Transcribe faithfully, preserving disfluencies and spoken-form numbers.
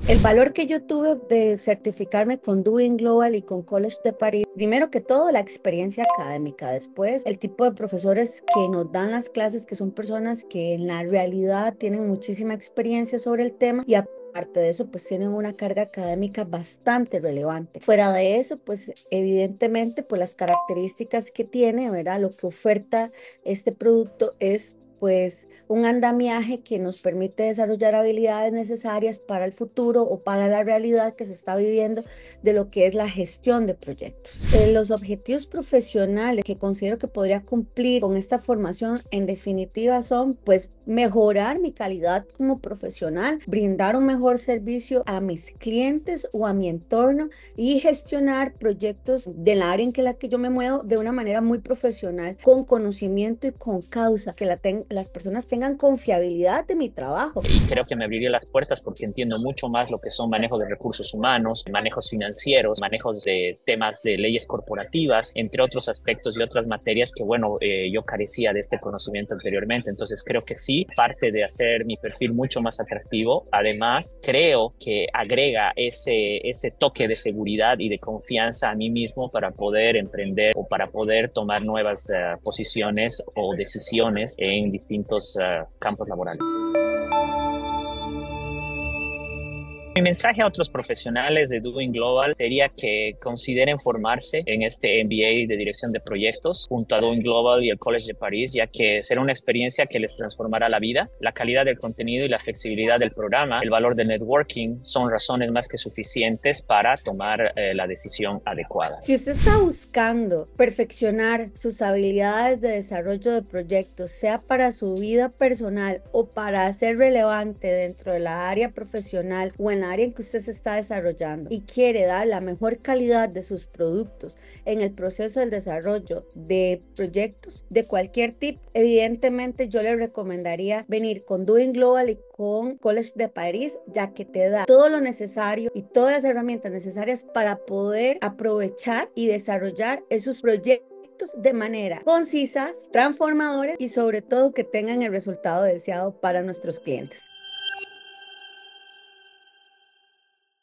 El valor que yo tuve de certificarme con Doing Global y con College de París, primero que todo la experiencia académica, después el tipo de profesores que nos dan las clases, que son personas que en la realidad tienen muchísima experiencia sobre el tema y aparte de eso, pues tienen una carga académica bastante relevante. Fuera de eso, pues evidentemente, pues las características que tiene, ¿verdad? Lo que oferta este producto es pues un andamiaje que nos permite desarrollar habilidades necesarias para el futuro o para la realidad que se está viviendo de lo que es la gestión de proyectos. Eh, los objetivos profesionales que considero que podría cumplir con esta formación en definitiva son pues mejorar mi calidad como profesional, brindar un mejor servicio a mis clientes o a mi entorno y gestionar proyectos del área en que la que yo me muevo de una manera muy profesional, con conocimiento y con causa, que la ten las personas tengan confiabilidad de mi trabajo. Y creo que me abriría las puertas porque entiendo mucho más lo que son manejos de recursos humanos, manejos financieros, manejos de temas de leyes corporativas, entre otros aspectos y otras materias que, bueno, eh, yo carecía de este conocimiento anteriormente. Entonces creo que sí, parte de hacer mi perfil mucho más atractivo. Además, creo que agrega ese, ese toque de seguridad y de confianza a mí mismo para poder emprender o para poder tomar nuevas uh, posiciones o decisiones en distintos uh, campos laborales. Mi mensaje a otros profesionales de Doing Global sería que consideren formarse en este M B A de dirección de proyectos junto a Doing Global y el College de París, ya que será una experiencia que les transformará la vida. La calidad del contenido y la flexibilidad del programa, el valor del networking son razones más que suficientes para tomar eh, la decisión adecuada. Si usted está buscando perfeccionar sus habilidades de desarrollo de proyectos, sea para su vida personal o para ser relevante dentro de la área profesional o en área en que usted se está desarrollando y quiere dar la mejor calidad de sus productos en el proceso del desarrollo de proyectos de cualquier tipo, evidentemente yo le recomendaría venir con Doing Global y con College de París, ya que te da todo lo necesario y todas las herramientas necesarias para poder aprovechar y desarrollar esos proyectos de manera concisas, transformadores y sobre todo que tengan el resultado deseado para nuestros clientes.